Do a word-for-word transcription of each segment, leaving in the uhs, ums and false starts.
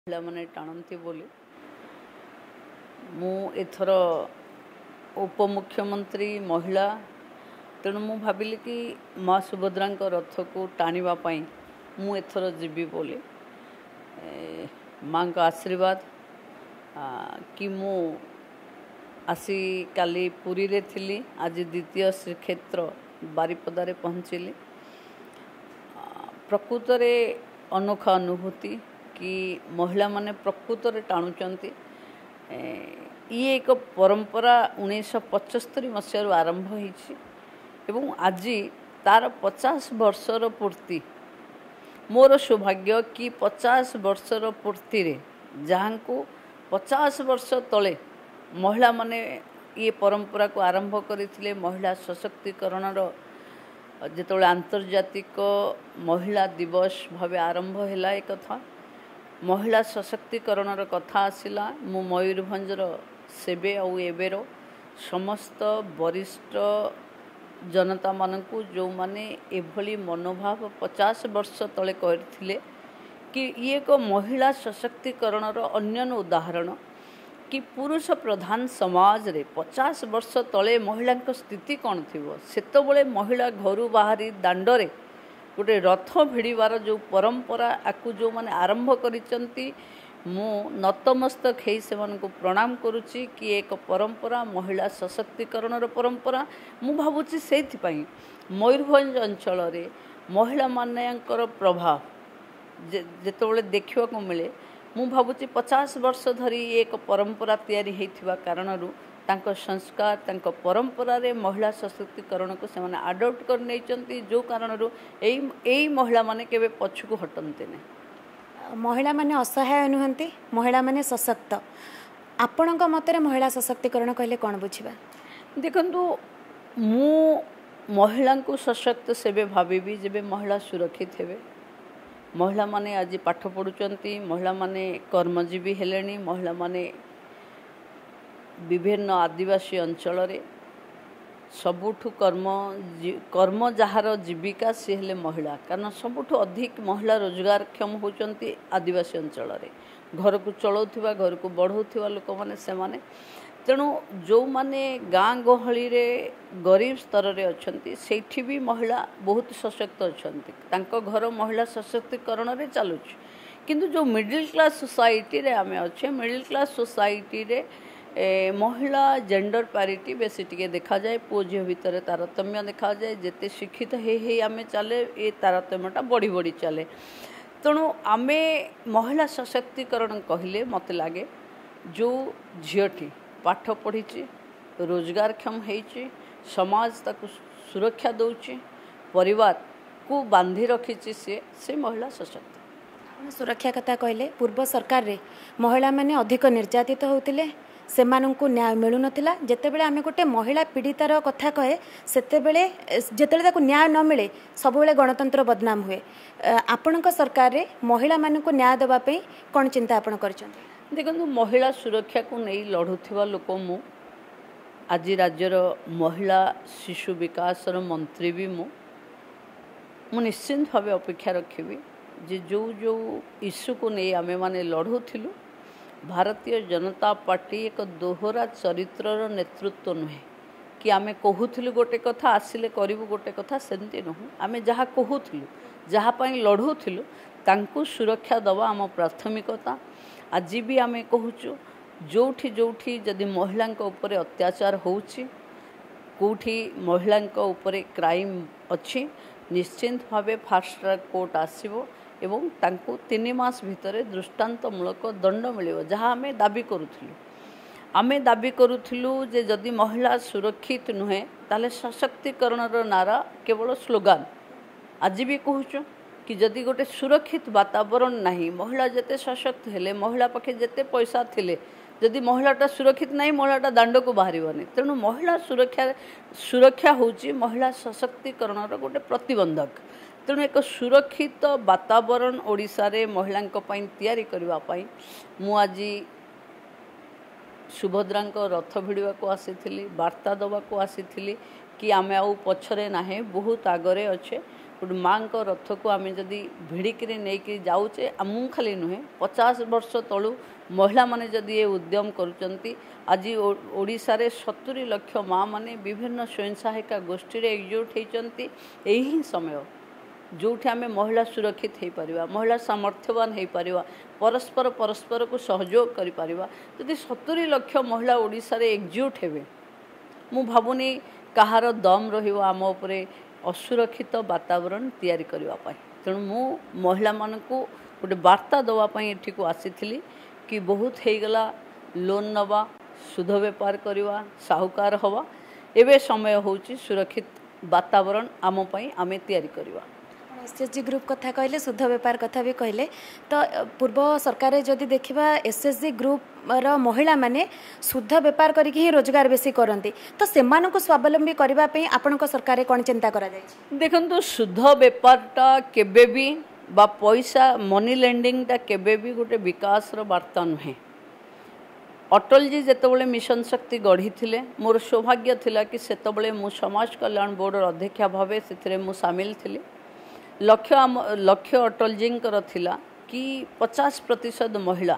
महिला माने टाणती बोली मु एथर उपमुख्यमंत्री महिला तेणु मु भाविली कि माँ सुभद्रा रथ को टाणिबा पई मु एथर जीवी बोली माँ का आशीर्वाद कि मु आसी काली पुरी रे थिली आज द्वितीय श्रीक्षेत्र बारिपदारे पहुँचली प्रकृत रे अनोखा अनुभूति कि महिला माने प्रकृत रे टाणुचंती ये एक परंपरा उन्नीस पचस्तरी मसीह आरंभ होईछि एवं आज तार पचास वर्षर पूर्ति मोर सौभाग्य कि पचास वर्षर पूर्ति रे जहाँ को पचास वर्ष तले महिला माने ये परंपरा को आरंभ करथिले महिला सशक्तिकरण जिते आंतर्जातिक महिला दिवस भाव आरंभ है एक कथा महिला सशक्तिकरण कथा आसला मु मयूरभंजर सेबे आउ एबेर समस्त वरिष्ठ जनता मानकु जो माने एभली मनोभाव पचास वर्ष तले करथिले कि ये एक महिला सशक्तिकरण अन्य उदाहरण कि पुरुष प्रधान समाज रे पचास वर्ष तले महिला स्थिति कौन थी सेतबले महिला घर बाहरी दांडरे गोटे रथ भिड़बार जो परंपरा आकु जो माने आरंभ करिसंती मु नतमस्तक हे से को प्रणाम करुच्ची कि एक परंपरा महिला सशक्तिकरण परंपरा मु भावुची सेथि पई मयूरभंज अंचल रे महिला मानकर प्रभाव जेतबले देखिवा को मिले मु भावुची पचास वर्ष धरी एक परंपरा तैयारी हेथिबा कारणरू तांको संस्कार तांको परंपरा रे महिला सशक्तिकरण को से आडप्ट कर नैचंती जो कारणरू एई एई महिला माने केबे पछकु हटंते ने महिला माने असहाय नुहंती महिला माने सशक्त आपणक मतरे महिला सशक्तिकरण कहले कोन बुझिबा देखंतु मु महिला को सशक्त सेबे भाबीबी जेबे महिला सुरक्षित हेबे महिला माने आज पाठ पढ़ुचंती महिला माने कर्मजीवी हेलेनी महिला माने विभिन्न आदिवासी अंचल रे सबुठु कर्म कर्म जहार जीविका सी हेले महिला कारण सबुठु अधिक महिला रोजगारक्षम होचंती आदिवासी अंचल रे घर को चलाउथिबा घर को बढ़ाउथिबा लोक माने से माने तेणु जो माने गाँ गहली रे गरीब स्तर रे अछंती सेठी भी महिला बहुत सशक्त अछंती तांको घर महिला सशक्तिकरण रे चालुछ किंतु जो मिडिल क्लास सोसाइटी रे आमे अच्छे मिडिल क्लास सोसाइटी रे ए, महिला जेंडर पैरिटी बेसी टिके देखा जाए पुओ झील भितर तारतम्य देखा जाए जिते शिक्षित हे हे आमे चले ये तारतम्यटा बढ़ी बढ़ी चले तेणु आमे महिला सशक्तिकरण कहले मत लगे जो झीटी पाठ पढ़ी रोजगारक्षम होइछि समाज ताकू सुरक्षा दौची परिवार को बांधी रखी से से महिला सशक्त सुरक्षा कथा कहले पूर्व सरकार रे महिला माने अधिक निर्यातित होतिले सेमानंकु न्याय मिलु नथिला जेतेबेले आमे गोटे महिला पीड़ितार कथा कहे सेतेबेले जेतेबेले ताकू न्याय न मिले सबबेले गणतंत्र बदनाम हुए आपणक सरकार रे महिला मानकु न्याय देबा पई कोन चिंता आपण करछन्ती देखो महिला सुरक्षा को नहीं लड़ुवा लोक मु आज राज्यर महिला शिशु विकास मंत्री भी मु मु निश्चिंत भाव अपेक्षा रखी जे जो जो इश्यू को नहीं आमे माने लड़ुलु भारतीय जनता पार्टी एक दोहरा चरित्रर नेतृत्व नुहे कि आमे कहूलु गोटे कथा आसिले करिबु गोटे कथा सेमती नुह आमे जहाँ कहूलु जहाँ पई लड़ुलु तांकु सुरक्षा दवा आम प्राथमिकता आज भी आमे कहूचु जोठी जोठी जदि महिला उपरे अत्याचार होउची कोठी महिला उपरे क्राइम अच्छी निश्चिंत भावे फास्ट ट्रैक कोर्ट आसीबो एवं तांकु तीन मास भितर दृष्टांतमूलक दंड मिलिबो जहाँ आमे दाबी करूथिलु आमे दाबी करूथिलु जे जदि महिला सुरक्षित नुहे ताले सशक्तिकरणर नारा केवल स्लोगान आज भी कहूचु कि जदि गोटे सुरक्षित वातावरण नहीं महिला जेते सशक्त हेले महिला पाखे जेते पैसा थिले जदि महिलाटा सुरक्षित नहीं महिलाटा दांड को बाहरिबनी तेणु महिला सुरक्षा सुरक्षा होची महिला सशक्तिकरणर गोटे प्रतिबंधक तेणु एक सुरक्षित वातावरण ओडिशा रे महिला तैयारी करबा पई मु आज सुभद्रा रथ भिड़वा को आसी वार्ता दवा को आसी कि आमे आउ पछरे नाहे बहुत आगरे अच्छे गोटे माँ को रथ को आम जदि भिड़िक नहीं जाऊे आमू खाली नुहे पचास वर्ष तलू महिला माने जदि ये उद्यम करुचंती आज ओडिशा रे सत्तरी लक्ष माँ माने विभिन्न स्वयं सहायिका गोष्ठी रे एकजुट होती यही समय जो आम महिला सुरक्षित हो पार महिला सामर्थ्यवान हो पार परस्पर परस्पर को सहयोग कर जदि सत्तरी लक्ष महिला ओडिशा रे एकजुट हेबे मु भावुनी कहार दम रहिबो आम उपरे असुरक्षित वातावरण तैयारी करने तेणु मु महिला मानकु गोटे वार्ता देवाई एठी को आसी कि बहुत होगला लोन नवा सुध बेपार करवा साहूकार हवा एवं समय होची सुरक्षित वातावरण आम पई आमे तैयारी करवा। एसएचजी ग्रुप कथा कहले शुद्ध बेपार कथा भी कहले तो पूर्व सरकार जदि देखा एसएचजी ग्रुप रो महिला माने शुद्ध बेपार करके ही रोजगार बेसी करती तो सेमानकु स्वावलंबी करबा पई आपनक सरकार कोन चिंता करा जाय देखंतु शुद्ध बेपारटा केबे भी बा पैसा मनी लेंडिंगटा केबे भी गोटे विकास रो वार्ता नुहे। अटल जी जेतबले मिशन शक्ति गढ़ी थिले मोर सौभाग्य थिला कि सेतबले मु समाज कल्याण बोर्ड अध्यक्षा भावे सेथिरे मु शामिल थिली। लक्ष्य आम लक्ष्य अटल जी थिला कि पचास प्रतिशत महिला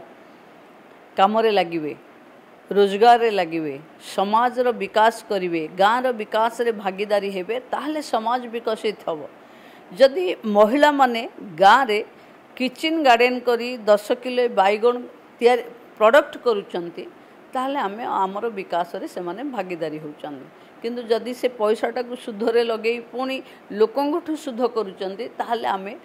काम लगे रोजगार लगे समाज रो विकास करिवे गाँव रो विकास रे भागीदारी हेबे ताहले समाज विकसित हबो। जदि महिला माने गाँव रे किचन गार्डन करी दस किलो बैगण तैयार प्रोडक्ट करुचंती ताहले आमे आमर विकास रे सेमाने भागीदारी होउचंदी किंतु जदि से पैसाटा को शुद्धरे लगे पुणी लोकंठू शुद्ध करुचंती ताहले आमे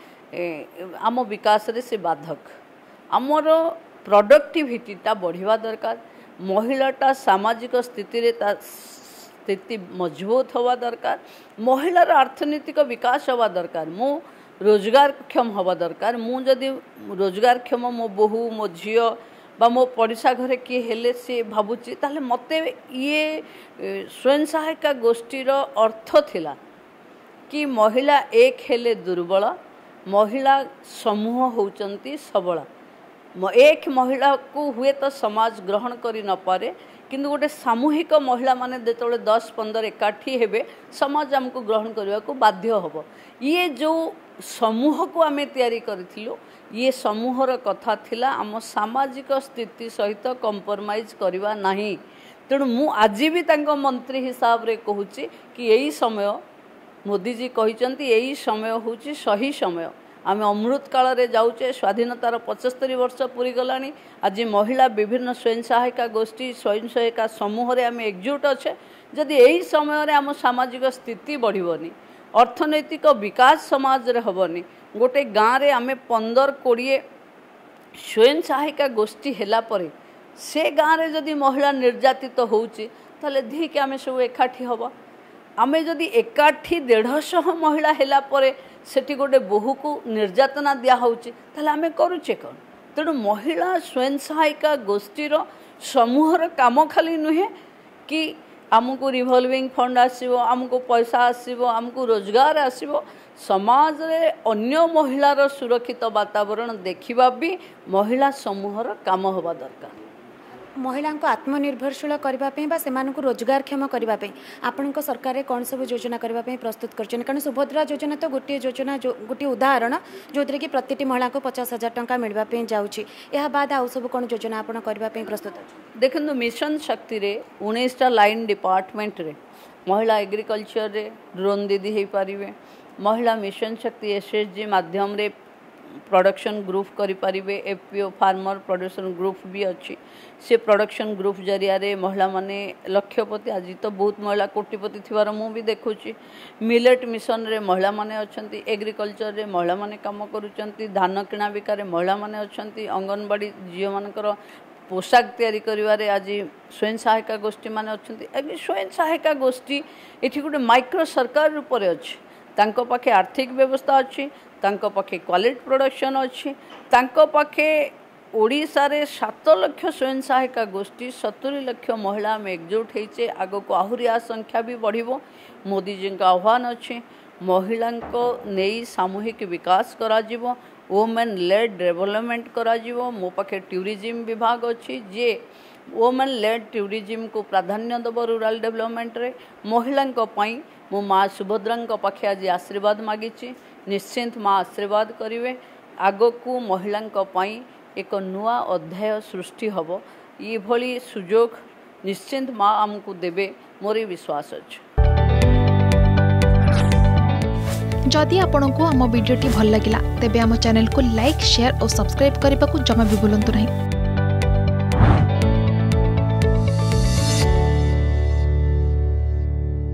आम विकास रे से बाधक आमर प्रोडक्टिविटीटा बढ़िया दरकार महिलाटा सामाजिक स्थिति रे ता स्थिति मजबूत हवा दरकार महिलार अर्थनैतिक विकास हवा दरकार मु रोजगार क्षम हवा दरकार मु जदि रोजगार क्षम मो बोहू मो झियो बा मो पड़िशा घरे किए हेले सी भावुची ताले मते ये स्वयं सहायिका गोष्ठीर अर्थ थिला कि महिला एक हेले दुर्बल महिला समूह होउचंती सबला एक महिला को हुए तो समाज ग्रहण करि न पारे किंतु गोटे सामूहिक महिला माने जेतबेले दस पंद्रह एकाठी हेबे समाज हमको ग्रहण करने को बाध्य हबो। ये जो समूह को आमे तैयारी करिथिलु ये समूहर कथा थिला आम सामाजिक स्थिति सहित कंप्रोमाइज करवा नहीं। तेणु मु आज भी तांको मंत्री हिसाब रे कहूची कि यही समय मोदी जी कहिचंती यही समय होची सही समय आम अमृत काल रे जाऊचे स्वाधीनतार पचस्तरी वर्ष पूरी गलानी आज महिला विभिन्न स्वयं सहायिका गोष्ठी स्वयं सहायिका समूह रे आम एकजुट अच्छे जदि यही समय रे आम सामाजिक स्थिति बढ़िबनी अर्थनैतिक विकास समाज रे हबनी गोटे गाँव रे आम पंदर कोड़े स्वयं सहायिका गोष्ठी हेला परे से गाँव रे जदि महिला निर्यातित होउची ताले धी के आम सब एकाठी हबा आमे जदि एकाठी डेढ़श महिला हेला परे सेठी गोटे बोहू को निर्यातना दिया होउची ताले आमे करूचे कौन। तेणु महिला स्वयं सहायिका गोष्ठीर समूहर काम खाली नुहे कि आमको रिवॉल्विंग फंड आसीबो आमको पैसा आसीबो आमको रोजगार आसीबो समाज रे अन्य महिलार सुरक्षित वातावरण देखिबा भी महिला समूहर काम होबा दरकार। महिला को आत्मनिर्भरशील करने से रोजगार क्षम करने आपण सरकार कौन सब योजना करने प्रस्तुत कर कारण सुभद्रा योजना तो गोटे योजना जो गोटे उदाहरण जो थी कि प्रति महिला को पचास हजार टंका मिलवाई जाऊँगी यह बाद आउ सब कौन योजना आप करने प्रस्तुत देखो मिशन शक्ति रे उन्नीसटा लाइन डिपार्टमेंट रे महिला एग्रीकल्चर रे ड्रोन दीदी हो पारे महिला मिशन शक्ति एसएचजी माध्यम रे प्रोडक्शन ग्रुप करें एफपीओ फार्मर प्रोडक्शन ग्रुप भी अच्छी से प्रोडक्शन ग्रुप जरिया रे महिला माने लक्षपति आज तो बहुत महिला कोटिपति थिवार मु भी देखुची मिलेट मिशन रे महिला माने अछंती एग्रीकल्चर रे महिला माने काम करूचंती धान किणा बिकारे महिला माने अछंती अंगनवाड़ी झील मानकर पोशाक तैयारी करिवारे आज स्वयं सहायिका गोष्ठी माने अछंती स्वयं सहायिका गोष्ठी एठी गोटे माइक्रो सरकार रूप में अच्छी तांको पाखे आर्थिक व्यवस्था अच्छी तांको पाखे क्वालिटी प्रोडक्शन अच्छी तांको पाखे ओडिशा रे सात लक्ष स्वयं सहायिका गोष्ठी सत्तरी लक्ष महिला में एकजुट होइचे आगो को आहुरी आ संख्या भी बढ़िबो। मोदी जी का आह्वान अच्छी महिला को नहीं सामूहिक विकास करा जिवो वोमेन लेड डेवलपमेंट करा जिवो। मो पाखे टूरिज्म विभाग अच्छी जे वोमेन लेड टूरिज्म को प्राधान्य दब रूराल डेवलपमेंट रे महिला पई मो माँ सुभद्रा पाखे आज आशीर्वाद मागिची निश्चिंत माँ आशीर्वाद करेंगे। आगकू महिला एक नुआ अध्याय सृष्टि हम ये भली सुजोग निश्चिंत माँ आमको देवे मोर विश्वास अच्छे। जदि आपंक आम भिडी भल लगा तेब आम चैनल को लाइक शेयर और सब्सक्राइब करने को जमा भी भूलु नहीं।